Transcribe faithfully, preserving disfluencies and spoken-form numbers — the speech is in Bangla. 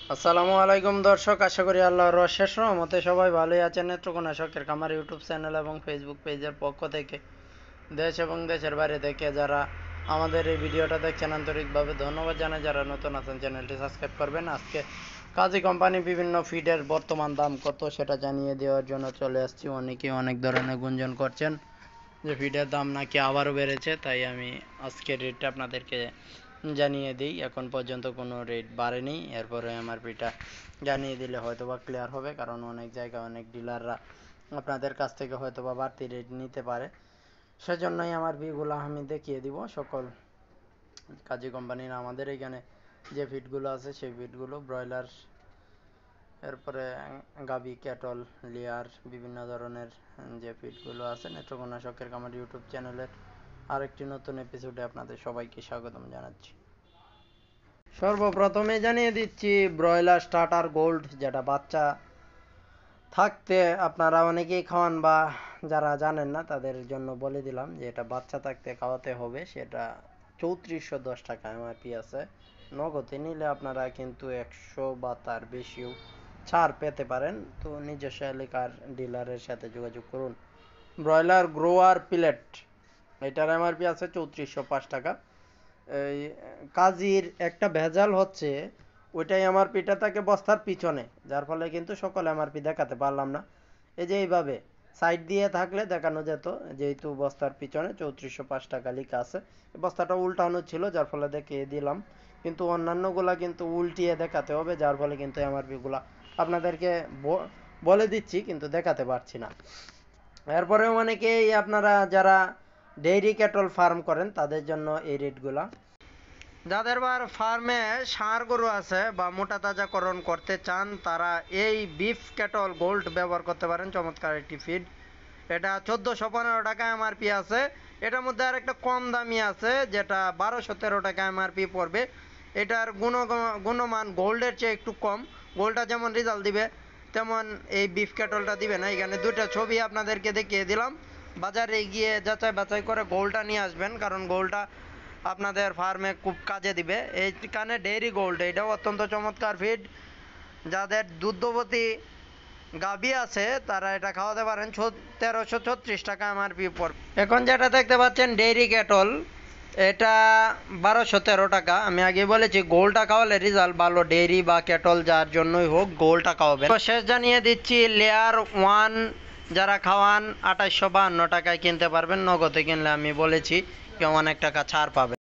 আসসালামু আলাইকুম দর্শক, আশা করি আল্লাহর অশেষ রহমতে সবাই ভালোই আছেন। নেত্রকোনা শখের খামার ইউটিউব চ্যানেল এবং ফেসবুক পেজের পক্ষ থেকে দেশ এবং দেশের বাইরে থেকে যারা আমাদের এই ভিডিওটা দেখছেন আন্তরিকভাবে ধন্যবাদ জানাই। যারা নতুন আছেন চ্যানেলটি সাবস্ক্রাইব করবেন। আজকে কাজী কোম্পানি বিভিন্ন ফিডের বর্তমান দাম কত সেটা জানিয়ে দেওয়ার জন্য চলে আসছি। অনেকে অনেক ধরনের গুঞ্জন করছেন যে ফিডের দাম নাকি আবারও বেড়েছে, তাই আমি আজকের রেটটা আপনাদেরকে জানিয়ে দিই। এখন পর্যন্ত কোনো রেট বাড়েনি, এরপরে এমআরপিটা জানিয়ে দিলে হয়তো বা ক্লিয়ার হবে, কারণ অনেক জায়গায় অনেক ডিলাররা আপনাদের কাছ থেকে হয়তো বা বাড়তি রেট নিতে পারে। সেজন্যই এমআরপিগুলো আমি দেখিয়ে দিব। সকল কাজী কোম্পানির আমাদের এখানে যে ফিডগুলো আছে সেই ফিডগুলো ব্রয়লার, এরপরে গাবি, ক্যাটল, লিয়ার বিভিন্ন ধরনের যে ফিডগুলো আছে নেত্রকোনা শখের খামার ইউটিউব চ্যানেলের আরেকটি নতুন এপিসোডে আপনাদের সবাইকে স্বাগতম জানাচ্ছি। সর্বপ্রথমে জানিয়ে দিচ্ছি ব্রয়লার স্টার্টার গোল্ড, যেটা বাচ্চা থাকতে আপনারা অনেকেই খাওয়ান বা যারা জানেন না তাদের জন্য বলে দিলাম যে এটা বাচ্চা থাকতে খাওয়াতে হবে। সেটা চৌত্রিশশো দশ টাকা এমআরপি আছে। নগদে নিলে আপনারা কিন্তু একশো বা তার বেশিও ছাড় পেতে পারেন। তো নিজস্ব এলাকার ডিলারের সাথে যোগাযোগ করুন। ব্রয়লার গ্রোয়ার প্লেট, এটার এমআরপি আছে চৌত্রিশশো পাঁচ টাকা। এই কাজীর একটা ভেজাল হচ্ছে ওইটাই এমআরপিটা থাকে বস্তার পিছনে, যার ফলে কিন্তু সকল এমআরপি দেখাতে পারলাম না। এই যে এইভাবে সাইড দিয়ে থাকলে দেখানো যেত, যেহেতু বস্তার পিছনে চৌত্রিশশো পাঁচ টাকা লেখা আছে। বস্তাটা উল্টানো ছিল যার ফলে দেখিয়ে দিলাম, কিন্তু অন্যান্যগুলা কিন্তু উল্টিয়ে দেখাতে হবে, যার ফলে কিন্তু এমআরপিগুলা আপনাদেরকে বলে দিচ্ছি কিন্তু দেখাতে পারছি না। এরপরেও অনেকেই আপনারা যারা ডেইরি ক্যাটল ফার্ম করেন তাদের জন্য এই রেটগুলা। যাদের বার ফার্মে ষাঁড় গরু আছে বা মোটা তাজাকরণ করতে চান তারা এই বিফ ক্যাটল গোল্ড ব্যবহার করতে পারেন। চমৎকার একটি ফিড, এটা চোদ্দোশো পনেরো টাকা এমআরপি আছে। এটার মধ্যে আর একটা কম দামি আছে যেটা বারোশো তেরো টাকা এমআরপি পড়বে। এটার গুণ গুণমান গোল্ডের চেয়ে একটু কম। গোল্ডটা যেমন রেজাল্ট দিবে তেমন এই বিফ ক্যাটলটা দিবে না। এখানে দুইটা ছবি আপনাদেরকে দেখিয়ে দিলাম। বাজারে গিয়ে যাচাই বাছাই করে গোল্ডটা নিয়ে আসবেন, কারণ গোল্ডটা আপনাদের ফার্মে খুব কাজে দিবে। এইখানে ডেইরি গোল্ড, এটাও অত্যন্ত চমৎকার ফিড। যাদের দুগ্ধবতী গাভী আছে তারা এটা খাওয়াতে পারেন। তেরোশো ছত্রিশ টাকা এমআরপি পর। এখন যেটা দেখতে পাচ্ছেন ডেইরি ক্যাটল, এটা বারোশো তেরো টাকা। আমি আগে বলেছি গোলটা খাওয়ালে রেজাল্ট ভালো, ডেইরি বা ক্যাটল যার জন্যই হোক গোলটা খাওয়াবেন। তো শেষ জানিয়ে দিচ্ছি লেয়ার ওয়ান যারা খাওয়ান আঠাশশো বাহান্ন টাকায় কিনতে পারবেন। নগদে কিনলে আমি বলেছি কেউ অনেক টাকা ছাড় পাবে।